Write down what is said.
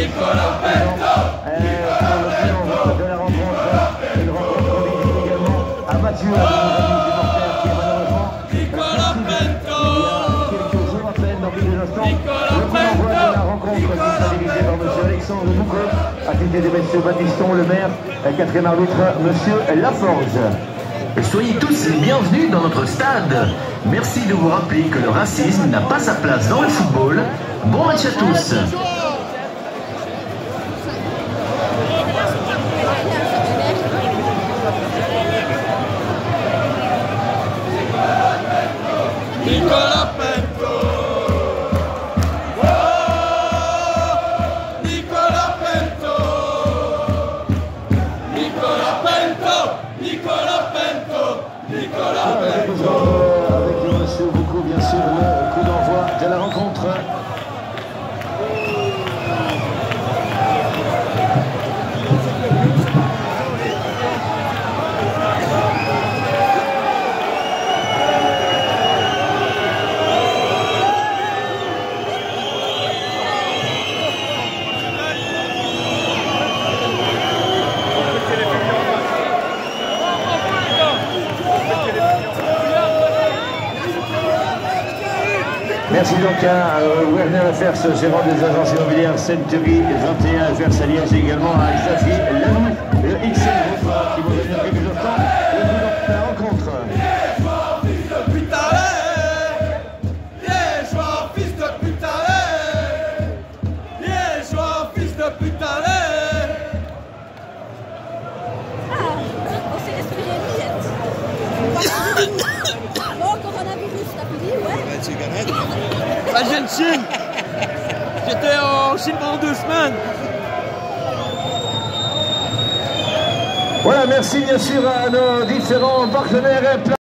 de la rencontre. Une rencontre conviviale également à Mathieu, à nos amis supporters qui est malheureusement il y a quelques jours à peine, dans quelques instants, le coup d'envoi de la rencontre qui sera dirigée par M. Alexandre Boucaud, assisté de M. Baptiston, le maire, quatrième arbitre, M. Laforge. Soyez tous les bienvenus dans notre stade. Merci de vous rappeler que le racisme n'a pas sa place dans le football. Bon match à tous. Nicolas Pinto. Nicolas Pinto. Nicolas Pinto. Nicolas Pinto. Nicolas Pinto. Avec M. Boucaud, bien sûr, le coup d'envoi de la rencontre. Merci donc à Werner Lefers, gérant des agences immobilières Century 21 Versaliège, également à Xavi Lamou, le XL Group qui vont venir quelques instants. Le coup d'envoi de la rencontre. Liégeois, fils de putalet. Liégeois, fils de putalet. On s'est respiré vite. Oh, coronavirus, t'as fini, ouais. Ah, je viens de Chine. J'étais en Chine pendant 2 semaines. Voilà, merci bien sûr à nos différents partenaires.